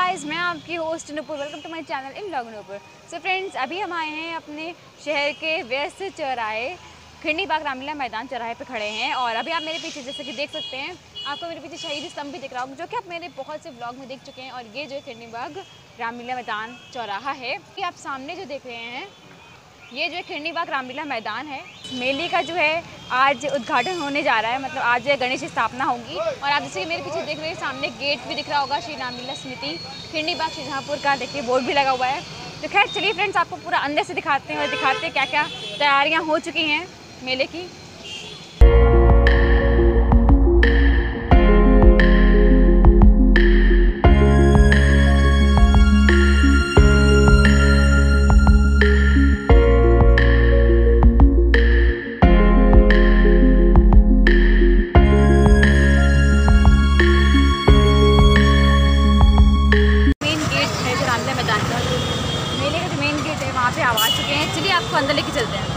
Guys, मैं आपकी host Nupur. Welcome to my channel in vlog Nupur. So friends, अभी हम आए हैं अपने शहर के व्यस्त चौराहे खिंडी बाग रामलीला मैदान चौराहे पे खड़े हैं। और अभी आप मेरे पीछे जैसे कि देख सकते हैं, आपको मेरे पीछे शहीदी स्तंभ भी दिख रहा होगा, जो कि आप मेरे बहुत से व्लॉग में देख चुके हैं। और ये जो खिंडी बाग रामलीला मैदान चौराहा है, कि आप सामने जो देख रहे हैं, ये जो है खिंडी बाग रामलीला मैदान है। मेले का जो है आज उद्घाटन होने जा रहा है, मतलब आज जो है गणेश स्थापना होगी। और आप जैसे कि मेरे पीछे देख रहे हैं, सामने गेट भी दिख रहा होगा, श्री रामलीला समिति खिंडी बाग शाहजहाँपुर का, देखिए बोर्ड भी लगा हुआ है। तो खैर चलिए फ्रेंड्स, आपको पूरा अंदर से दिखाते हैं और दिखाते हैं क्या क्या तैयारियाँ हो चुकी हैं मेले की। मेले का जो मेन गेट है वहाँ पे आप आ चुके हैं। चलिए आपको अंदर लेके चलते हैं।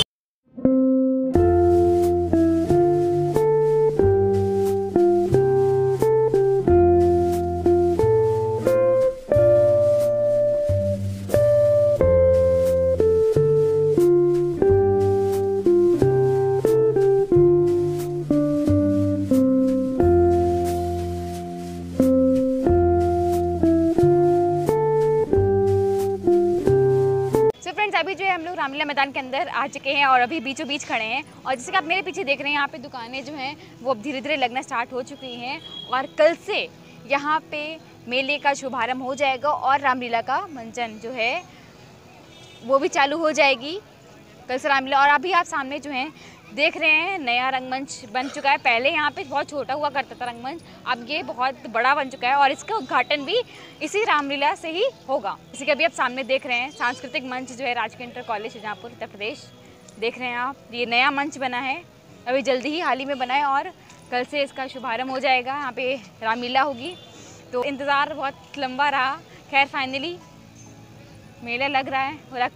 अभी जो है हम लोग रामलीला मैदान के अंदर आ चुके हैं और अभी बीचों बीच खड़े हैं। और जैसे कि आप मेरे पीछे देख रहे हैं, यहाँ पे दुकानें जो हैं वो अब धीरे धीरे लगना स्टार्ट हो चुकी हैं। और कल से यहाँ पे मेले का शुभारंभ हो जाएगा और रामलीला का मंचन जो है वो भी चालू हो जाएगी कल से रामलीला। और अभी आप सामने जो हैं देख रहे हैं, नया रंगमंच बन चुका है। पहले यहाँ पे बहुत छोटा हुआ करता था रंगमंच, अब ये बहुत बड़ा बन चुका है और इसका उद्घाटन भी इसी रामलीला से ही होगा। जैसे कि अभी आप सामने देख रहे हैं, सांस्कृतिक मंच जो है राजकीय इंटर कॉलेज शाहजहाँपुर उत्तर प्रदेश, देख रहे हैं आप, ये नया मंच बना है, अभी जल्दी ही हाल ही में बना है और कल से इसका शुभारम्भ हो जाएगा। यहाँ पे रामलीला होगी, तो इंतज़ार बहुत लंबा रहा। खैर फाइनली मेला लग रहा है।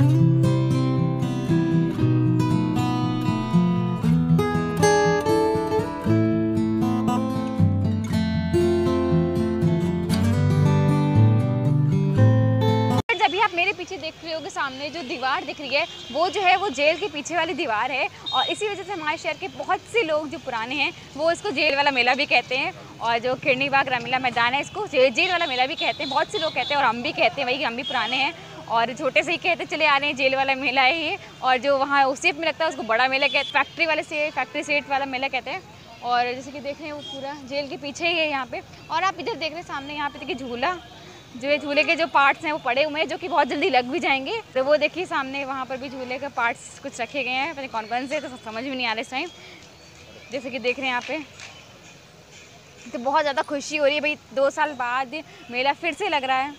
आप मेरे पीछे देख रहे होगे, सामने जो दीवार दिख रही है वो जो है वो जेल के पीछे वाली दीवार है। और इसी वजह से हमारे शहर के बहुत से लोग जो पुराने हैं वो इसको जेल वाला मेला भी कहते हैं। और जो खिंडी बाग रामलीला मैदान है, इसको जेल वाला मेला भी कहते हैं। बहुत से लोग कहते हैं और हम भी कहते हैं, वही हम भी पुराने हैं और छोटे से ही कहते चले आ रहे हैं जेल वाला मेला है ये। और जो वहाँ उसी में लगता है उसको बड़ा मेला कहते हैं, फैक्ट्री सेट वाला मेला कहते हैं। और जैसे कि देख रहे हैं वो पूरा जेल के पीछे ही है यहाँ पे। और आप इधर देख रहे हैं सामने, यहाँ पे देखिए झूला, जो है झूले के जो पार्ट्स हैं वो पड़े हुए हैं, जो कि बहुत जल्दी लग भी जाएंगे। तो वो देखिए सामने वहाँ पर भी झूले के पार्ट्स कुछ रखे गए हैं, पता नहीं कौन से, तो समझ में नहीं आ रहा इस टाइम। जैसे कि देख रहे हैं यहाँ पे, तो बहुत ज़्यादा खुशी हो रही है भाई, 2 साल बाद मेला फिर से लग रहा है।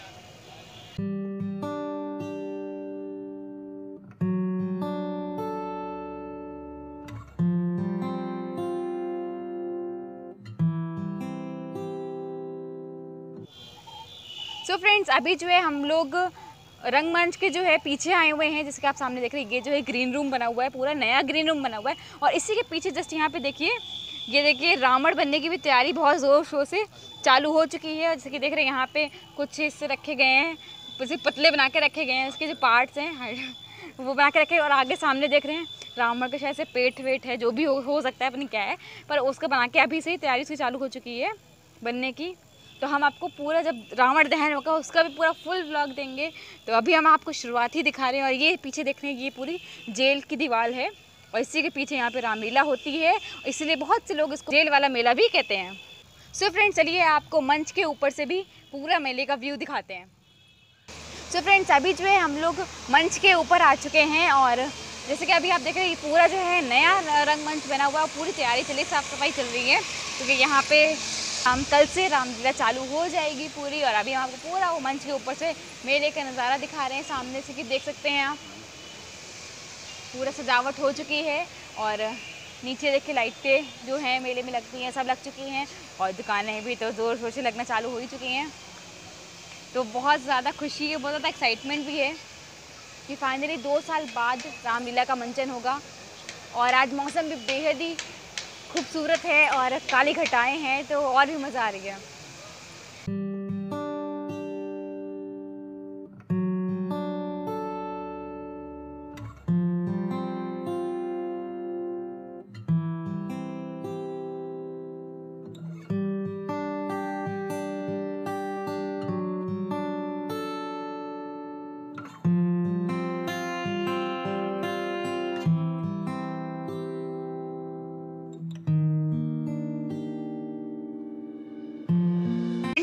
सो फ्रेंड्स, अभी जो है हम लोग रंगमंच के जो है पीछे आए हुए हैं। जैसे कि आप सामने देख रहे हैं, ये जो है ग्रीन रूम बना हुआ है, पूरा नया ग्रीन रूम बना हुआ है। और इसी के पीछे जस्ट यहाँ पे देखिए, ये देखिए रावण बनने की भी तैयारी बहुत ज़ोर शोर से चालू हो चुकी है। जैसे कि देख रहे हैं यहाँ पे कुछ हिस्से रखे गए हैं, पतले बना के रखे गए हैं, इसके जो पार्ट्स हैं वो बना के रखे। और आगे सामने देख रहे हैं रावण के शायद से पेट वेट है, जो भी हो सकता है, अपनी क्या है, पर उसका बना के अभी से ही तैयारी उसकी चालू हो चुकी है बनने की। तो हम आपको पूरा जब रावण दहन होगा उसका भी पूरा फुल व्लॉग देंगे। तो अभी हम आपको शुरुआत ही दिखा रहे हैं। और ये पीछे देख रहे हैं, ये पूरी जेल की दीवार है और इसी के पीछे यहाँ पे रामलीला होती है, इसलिए बहुत से लोग इसको जेल वाला मेला भी कहते हैं। सो फ्रेंड्स, चलिए आपको मंच के ऊपर से भी पूरा मेले का व्यू दिखाते हैं। सो फ्रेंड्स, अभी जो है हम लोग मंच के ऊपर आ चुके हैं और जैसे कि अभी आप देख रहे हैं, पूरा जो है नया रंगमंच बना हुआ, पूरी तैयारी चली, साफ़ सफाई चल रही है, क्योंकि यहाँ पे हम कल से रामलीला चालू हो जाएगी पूरी। और अभी हम आपको पूरा वो मंच के ऊपर से मेले का नज़ारा दिखा रहे हैं सामने से, कि देख सकते हैं आप, पूरा सजावट हो चुकी है। और नीचे देखिए लाइटें जो हैं मेले में लगती हैं सब लग चुकी हैं, और दुकानें भी तो ज़ोर शोर से लगना चालू हो ही चुकी हैं। तो बहुत ज़्यादा खुशी है, बहुत ज़्यादा एक्साइटमेंट भी है कि फाइनली 2 साल बाद रामलीला का मंचन होगा। और आज मौसम भी बेहद ही खूबसूरत है और काली घटाएं हैं, तो और भी मज़ा आ रही है।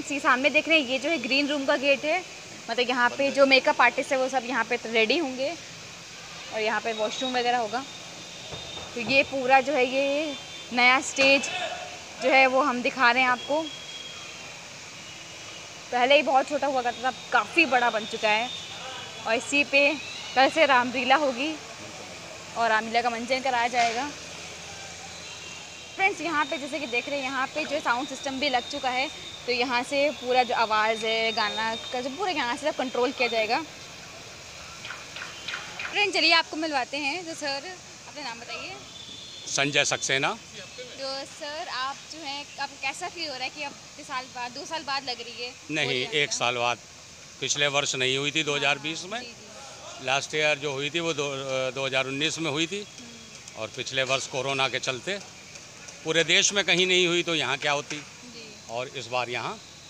फ्रेंड्स ये सामने देख रहे हैं, ये जो है ग्रीन रूम का गेट है। मतलब यहाँ पे जो मेकअप आर्टिस्ट है वो सब यहाँ पे रेडी होंगे और यहाँ पे वॉशरूम वगैरह होगा। तो ये पूरा जो है ये नया स्टेज जो है वो हम दिखा रहे हैं आपको। पहले ही बहुत छोटा हुआ करता था, काफ़ी बड़ा बन चुका है। और इसी पे कल से रामलीला होगी और रामलीला का मंचन कराया जाएगा। फ्रेंड्स यहाँ पे जैसे कि देख रहे हैं, यहाँ पे जो साउंड सिस्टम भी लग चुका है। तो यहाँ से पूरा जो आवाज़ है गाना का जो पूरा यहाँ से सब कंट्रोल किया जाएगा। फ्रेंड चलिए आपको मिलवाते हैं। तो सर अपना नाम बताइए। संजय सक्सेना। तो सर आप जो है अब कैसा फील हो रहा है कि अब 2 साल बाद लग रही है? नहीं, 1 साल बाद। पिछले वर्ष नहीं हुई थी 2020 में। लास्ट ईयर जो हुई थी वो 2019 में हुई थी। और पिछले वर्ष कोरोना के चलते पूरे देश में कहीं नहीं हुई, तो यहाँ क्या होती। और इस बार यहाँ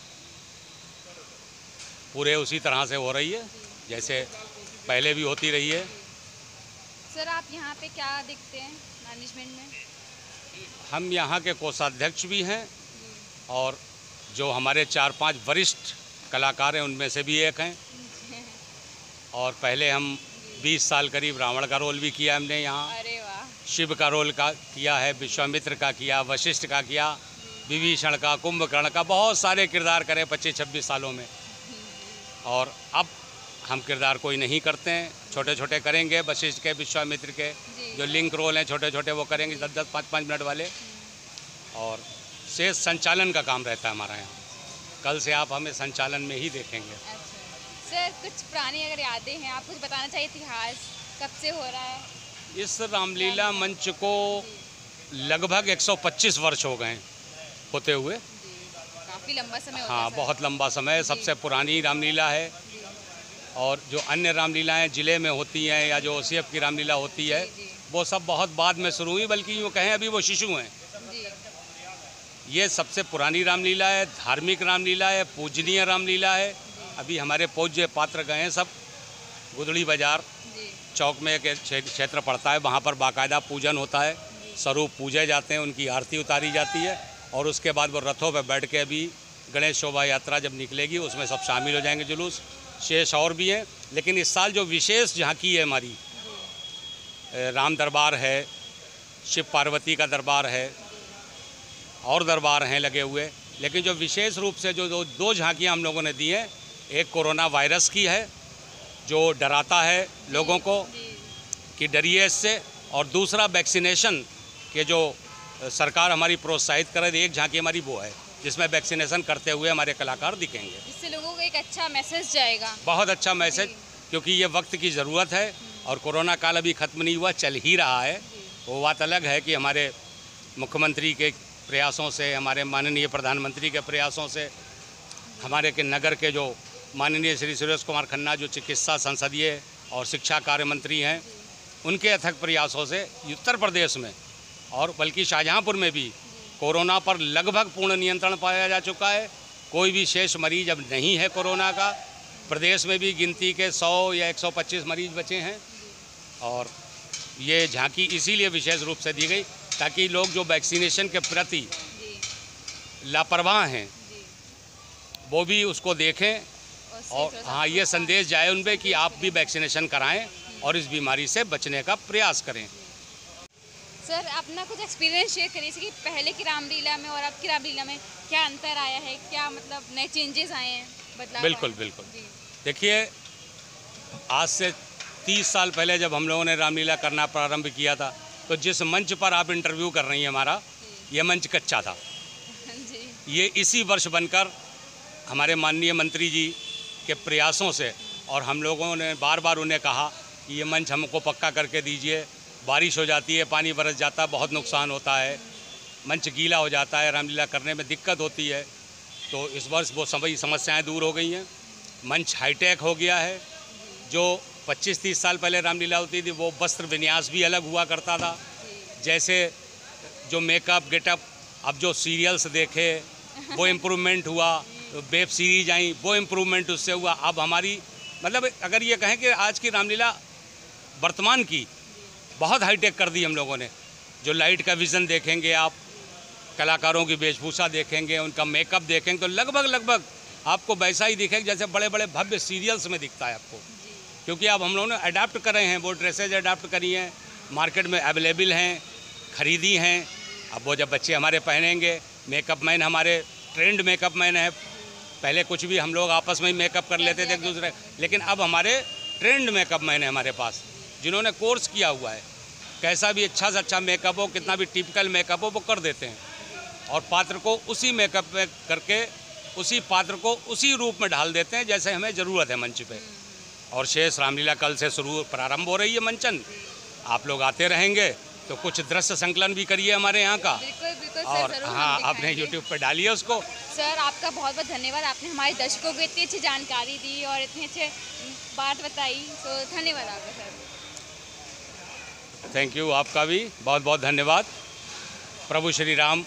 पूरे उसी तरह से हो रही है जैसे पहले भी होती रही है। सर आप यहाँ पे क्या देखते हैं मैनेजमेंट में? हम यहाँ के कोषाध्यक्ष भी हैं और जो हमारे 4-5 वरिष्ठ कलाकार हैं उनमें से भी एक हैं। और पहले हम 20 साल करीब रावण का रोल भी किया हमने यहाँ। अरे वाह। शिव का रोल का किया है, विश्वामित्र का किया, वशिष्ठ का किया, विभीषण का, कुंभकर्ण का, बहुत सारे किरदार करे 25-26 सालों में। और अब हम किरदार कोई नहीं करते हैं, छोटे छोटे करेंगे। वशिष्ठ के, विश्वामित्र के जो लिंक रोल हैं छोटे छोटे वो करेंगे 10-10, 5-5 मिनट वाले। और शेष संचालन का काम रहता है हमारा यहाँ। कल से आप हमें संचालन में ही देखेंगे। अच्छा। सर कुछ पुरानी अगर यादें हैं, आप कुछ बताना चाहिए, इतिहास कब से हो रहा है? इस रामलीला मंच को लगभग 125 वर्ष हो गए होते हुए। काफ़ी लंबा समय हो गया। हाँ, बहुत लंबा समय। सबसे पुरानी रामलीला है। और जो अन्य रामलीलाएं ज़िले में होती हैं या जो OCF की रामलीला होती है वो सब बहुत बाद में शुरू हुई, बल्कि यूँ कहें अभी वो शिशु हैं। ये सबसे पुरानी रामलीला है, धार्मिक रामलीला है, पूजनीय रामलीला है। अभी हमारे पूज्य पात्र गए हैं सब। गुदड़ी बाज़ार चौक में एक क्षेत्र पड़ता है, वहाँ पर बाकायदा पूजन होता है, स्वरूप पूजे जाते हैं, उनकी आरती उतारी जाती है। और उसके बाद वो रथों पर बैठ के अभी गणेश शोभा यात्रा जब निकलेगी उसमें सब शामिल हो जाएंगे जुलूस। शेष और भी हैं, लेकिन इस साल जो विशेष झांकी है हमारी, राम दरबार है, शिव पार्वती का दरबार है और दरबार हैं लगे हुए। लेकिन जो विशेष रूप से जो दो झांकियाँ हम लोगों ने दी हैं, एक कोरोना वायरस की है जो डराता है लोगों को कि डरिए इससे, और दूसरा वैक्सीनेशन के जो सरकार हमारी प्रोत्साहित करे। एक झांकी हमारी वो है जिसमें वैक्सीनेशन करते हुए हमारे कलाकार दिखेंगे, जिससे लोगों को एक अच्छा मैसेज जाएगा। बहुत अच्छा मैसेज, क्योंकि ये वक्त की ज़रूरत है और कोरोना काल अभी ख़त्म नहीं हुआ, चल ही रहा है। वो बात अलग है कि हमारे मुख्यमंत्री के प्रयासों से, हमारे माननीय प्रधानमंत्री के प्रयासों से, हमारे के नगर के जो माननीय श्री सुरेश कुमार खन्ना जो चिकित्सा, संसदीय और शिक्षा कार्य मंत्री हैं, उनके अथक प्रयासों से उत्तर प्रदेश में और बल्कि शाहजहाँपुर में भी कोरोना पर लगभग पूर्ण नियंत्रण पाया जा चुका है। कोई भी शेष मरीज अब नहीं है कोरोना का। प्रदेश में भी गिनती के 100 या 125 मरीज बचे हैं। और ये झांकी इसीलिए विशेष रूप से दी गई ताकि लोग जो वैक्सीनेशन के प्रति लापरवाह हैं वो भी उसको देखें और हाँ, ये संदेश जाए उनपे कि आप भी वैक्सीनेशन कराएं और इस बीमारी से बचने का प्रयास करें। सर अपना कुछ एक्सपीरियंस शेयर करिए कि पहले की रामलीला में और अब की रामलीला में क्या अंतर आया है, क्या मतलब नए चेंजेस आए हैं, बदलाव? बिल्कुल बिल्कुल। देखिए, आज से 30 साल पहले जब हम लोगों ने रामलीला करना प्रारंभ किया था तो जिस मंच पर आप इंटरव्यू कर रही हैं हमारा, ये मंच कच्चा था। ये इसी वर्ष बनकर हमारे माननीय मंत्री जी के प्रयासों से, और हम लोगों ने बार बार उन्हें कहा कि ये मंच हमको पक्का करके दीजिए। बारिश हो जाती है, पानी बरस जाता है, बहुत नुकसान होता है, मंच गीला हो जाता है, रामलीला करने में दिक्कत होती है। तो इस वर्ष वो सभी समस्याएं दूर हो गई हैं। मंच हाईटेक हो गया है। जो 25-30 साल पहले रामलीला होती थी वो वस्त्र विन्यास भी अलग हुआ करता था। जैसे जो मेकअप गेटअप, अब जो सीरियल्स देखे वो इम्प्रूवमेंट हुआ, वेब सीरीज आई वो इम्प्रूवमेंट उससे हुआ। अब हमारी मतलब अगर ये कहें कि आज की रामलीला वर्तमान की बहुत हाईटेक कर दी हम लोगों ने। जो लाइट का विज़न देखेंगे आप, कलाकारों की वेशभूषा देखेंगे, उनका मेकअप देखेंगे तो लगभग आपको वैसा ही दिखेगा जैसे बड़े बड़े भव्य सीरियल्स में दिखता है आपको। क्योंकि अब हम लोगों ने अडाप्ट करे हैं, वो ड्रेसेज अडाप्ट करी हैं, मार्केट में अवेलेबल हैं, ख़रीदी हैं। अब वो जब बच्चे हमारे पहनेंगे, मेकअप मैन हमारे ट्रेंड मेकअप मैन है। पहले कुछ भी हम लोग आपस में ही मेकअप कर लेते थे एक दूसरे, लेकिन अब हमारे ट्रेंड मेकअप मैन है हमारे पास, जिन्होंने कोर्स किया हुआ है। कैसा भी अच्छा से अच्छा मेकअप हो, कितना भी टिपिकल मेकअप हो, वो कर देते हैं और पात्र को उसी मेकअप में करके उसी पात्र को उसी रूप में ढाल देते हैं जैसे हमें ज़रूरत है मंच पे। और शेष रामलीला कल से प्रारंभ हो रही है मंचन। आप लोग आते रहेंगे तो कुछ दृश्य संकलन भी करिए हमारे यहाँ का। बिल्कुल और सर, हाँ, आपने यूट्यूब पे डालिए उसको। सर आपका बहुत बहुत धन्यवाद, आपने हमारे दर्शकों को इतनी अच्छी जानकारी दी और इतनी अच्छे बात बताई, तो धन्यवाद आपका सर। थैंक यू, आपका भी बहुत बहुत धन्यवाद। प्रभु श्री राम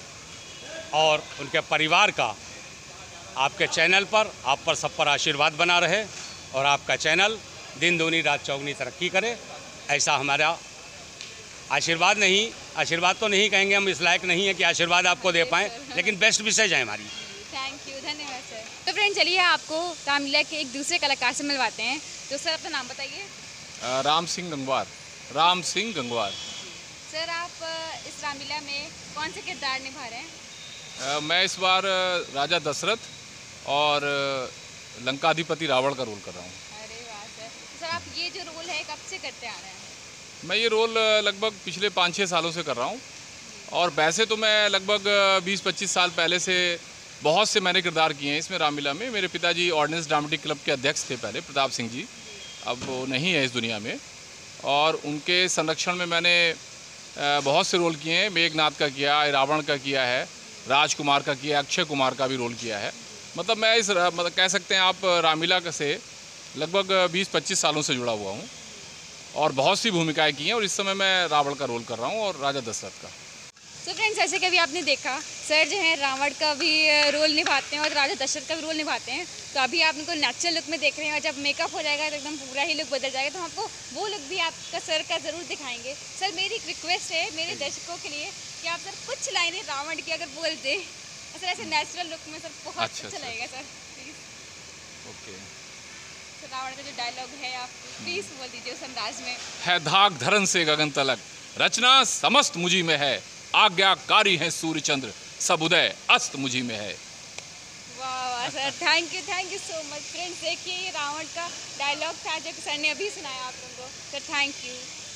और उनके परिवार का आपके चैनल पर, आप पर सब पर आशीर्वाद बना रहे और आपका चैनल दिन दूनी रात चौगुनी तरक्की करे, ऐसा हमारा आशीर्वाद तो नहीं कहेंगे, हम इस लायक नहीं है कि आशीर्वाद आपको दे पाएँ, लेकिन बेस्ट विशेष है हमारी। थैंक यू, धन्यवाद सर। तो फ्रेंड चलिए आपको रामलीला के एक दूसरे कलाकार से मिलवाते हैं। तो सर अपना नाम बताइए। राम सिंह गंगवार। सर आप इस रामलीला में कौन से किरदार निभा रहे हैं? मैं इस बार राजा दशरथ और लंकाधिपति रावण का रोल कर रहा हूँ। अरे वाह सर। सर आप ये जो रोल है कब से करते आ रहे हैं? मैं ये रोल लगभग पिछले 5-6 सालों से कर रहा हूँ और वैसे तो मैं लगभग 20-25 साल पहले से बहुत से मैंने किरदार किए हैं इसमें रामलीला में। मेरे पिताजी ऑर्डिनेंस ड्रामेटिक क्लब के अध्यक्ष थे पहले, प्रताप सिंह जी, अब वो नहीं है इस दुनिया में, और उनके संरक्षण में मैंने बहुत से रोल किए हैं। मेघनाथ का किया, रावण का किया है, राजकुमार का किया, अक्षय कुमार का भी रोल किया है। मतलब मैं मतलब कह सकते हैं आप रामलीला से लगभग 20-25 सालों से जुड़ा हुआ हूँ और बहुत सी भूमिकाएं की हैं और इस समय मैं रावण का रोल कर रहा हूँ और राजा दशरथ का। तो फ्रेंड्स जैसे कि अभी आपने देखा सर जो है रावण का भी रोल निभाते हैं और राजा दशरथ का भी रोल निभाते हैं। तो अभी आप उनको नेचुरल लुक में देख रहे हैं और जब मेकअप हो जाएगा तो एकदम पूरा ही लुक बदल जाएगा, तो हम आपको वो लुक भी आपका सर का ज़रूर दिखाएंगे। सर मेरी एक रिक्वेस्ट है मेरे दर्शकों के लिए कि आप सर कुछ लाइनें रावण की अगर बोल दें सर, ऐसे नेचुरल लुक में सर बहुत अच्छा लगेगा सर, प्लीज़। ओके, रावण का जो डायलॉग है आप प्लीज़ बोल दीजिए उस अंदाज में। है धाक धरन से गगन तलक, रचना समस्त मुझी में है, आज्ञाकारी हैं सूर्य चंद्र, सब उदय अस्त मुझी में है। वाह वाह sir, thank you so much. Friends देखिए ये रावण का डायलॉग था जो सर ने अभी सुनाया आप लोगों को, sir thank you.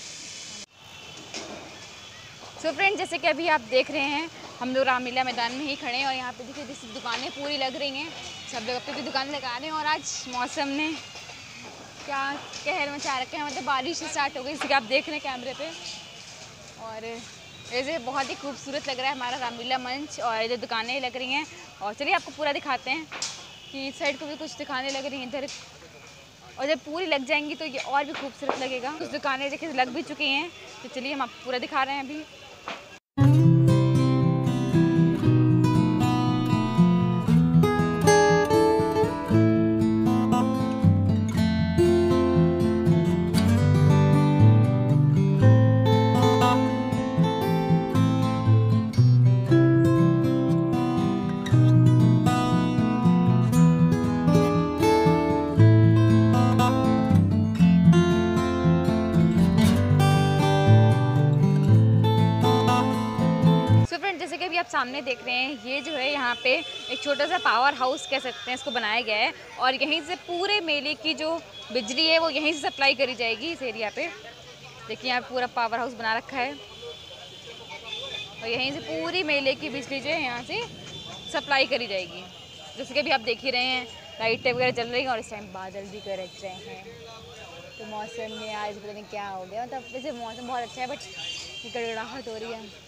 So friends जैसे कि अभी आप देख रहे हैं हम लोग रामलीला मैदान में ही खड़े हैं और यहाँ पे देखिए जैसे दुकानें पूरी लग रही हैं, सब लोग अपनी दुकान लगा रहे हैं और आज मौसम ने क्या कहर मचा रखे हैं, मतलब बारिश स्टार्ट हो गई जैसे कि आप देख रहे हैं कैमरे पे। और ऐसे बहुत ही खूबसूरत लग रहा है हमारा रामलीला मंच और इधर दुकानें लग रही हैं। और चलिए आपको पूरा दिखाते हैं कि इस साइड को भी कुछ दुकानें लग रही हैं इधर, और जब पूरी लग जाएंगी तो ये और भी खूबसूरत लगेगा। कुछ दुकानें देखिए लग भी चुकी हैं, तो चलिए हम आपको पूरा दिखा रहे हैं अभी। जैसे कि अभी आप सामने देख रहे हैं ये जो है यहाँ पे एक छोटा सा पावर हाउस कह सकते हैं इसको बनाया गया है और यहीं से पूरे मेले की जो बिजली है वो यहीं से सप्लाई करी जाएगी इस एरिया पे। देखिए यहाँ पूरा पावर हाउस बना रखा है और यहीं से पूरी मेले की बिजली जो है यहाँ से सप्लाई करी जाएगी। जैसे कि अभी आप देख ही रहे हैं लाइटें वगैरह चल रही हैं और इस टाइम बादल भी गरज रहे हैं, तो मौसम में आज पता नहीं क्या हो गया, मतलब वैसे मौसम बहुत अच्छा है बट गड़गड़ाहट हो रही है।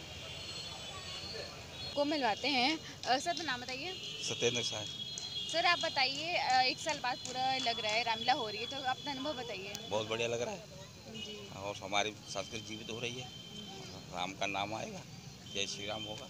को मिलवाते हैं सर, तो नाम बताइए। सत्येंद्र साहब। सर आप बताइए 1 साल बाद पूरा लग रहा है रामलीला हो रही है, तो अपना अनुभव बताइए। बहुत बढ़िया लग रहा है जी, और हमारी संस्कृति जीवित हो रही है, राम का नाम आएगा, जय श्री राम होगा।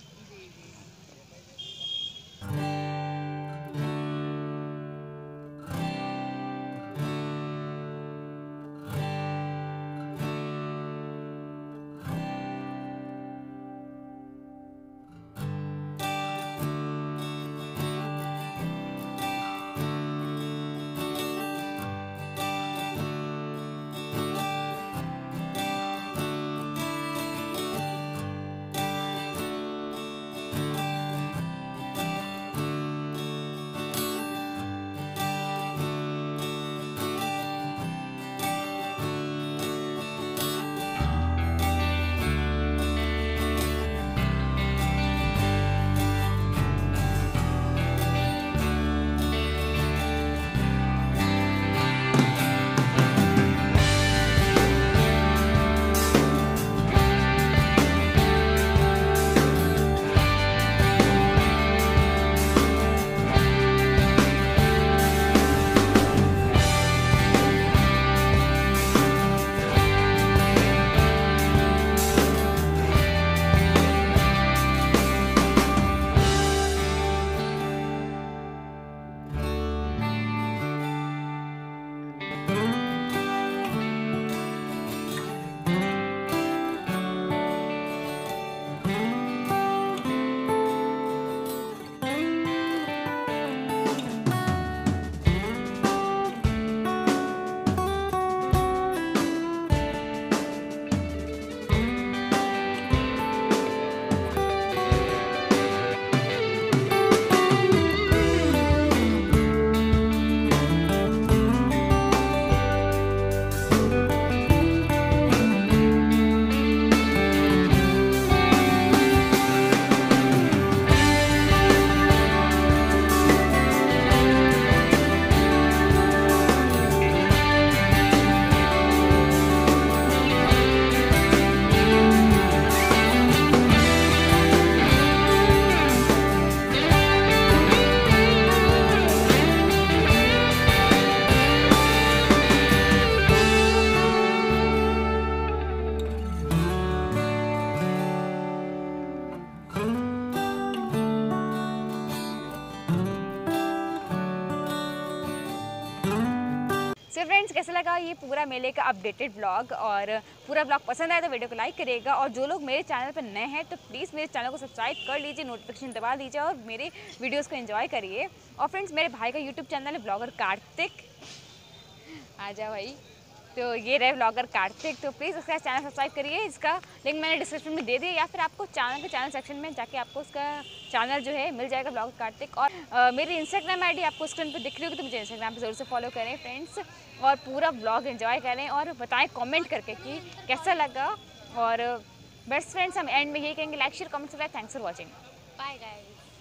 सो फ्रेंड्स, कैसा लगा ये पूरा मेले का अपडेटेड व्लॉग? और पूरा व्लॉग पसंद आया तो वीडियो को लाइक करिएगा, और जो लोग मेरे चैनल पर नए हैं तो प्लीज़ मेरे चैनल को सब्सक्राइब कर लीजिए, नोटिफिकेशन दबा दीजिए और मेरे वीडियोस को एंजॉय करिए। और फ्रेंड्स, मेरे भाई का यूट्यूब चैनल है ब्लॉगर कार्तिक, आ जाओ भाई। तो ये रहे ब्लॉगर कार्तिक, तो प्लीज़ उसका चैनल सब्सक्राइब करिए। इसका लिंक मैंने डिस्क्रिप्शन में दे दिया, या फिर आपको चैनल सेक्शन में जाके आपको उसका चैनल जो है मिल जाएगा, ब्लॉगर कार्तिक। और मेरी इंस्टाग्राम आईडी आपको स्क्रीन पर दिख रही होगी, तो मुझे इंस्टाग्राम पे ज़रूर से फॉलो करें फ्रेंड्स, और पूरा ब्लॉग एंजॉय करें और बताएं कमेंट करके कि कैसा लगा। और बेस्ट फ्रेंड्स, हम एंड में यही कहेंगे, like share comment subscribe. Thanks for watching, bye guys.